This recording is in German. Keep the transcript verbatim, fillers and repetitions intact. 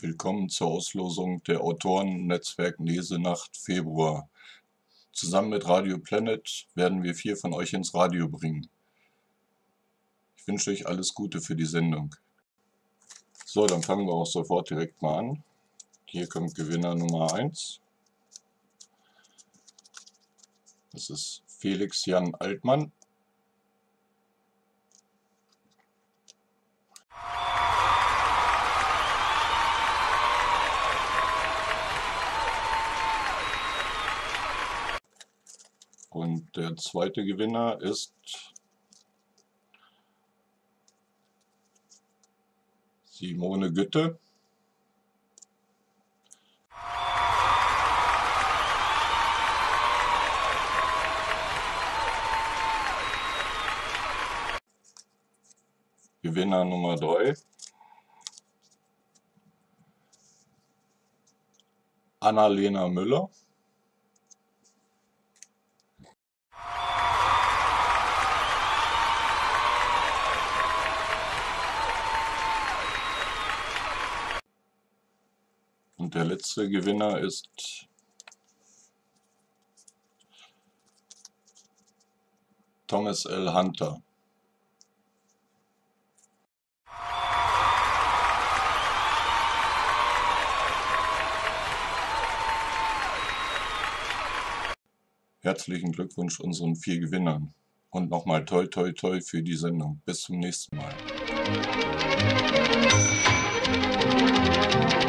Willkommen zur Auslosung der Autoren-Netzwerk Lesenacht Februar. Zusammen mit Radio Planet werden wir vier von euch ins Radio bringen. Ich wünsche euch alles Gute für die Sendung. So, dann fangen wir auch sofort direkt mal an. Hier kommt Gewinner Nummer eins. Das ist Felix Jan Altmann. Und der zweite Gewinner ist Simone Gütte. Gewinner Nummer drei. Annalena Müller. Und der letzte Gewinner ist Thomas L. Hunter. Herzlichen Glückwunsch unseren vier Gewinnern. Und nochmal toi toi toi für die Sendung. Bis zum nächsten Mal.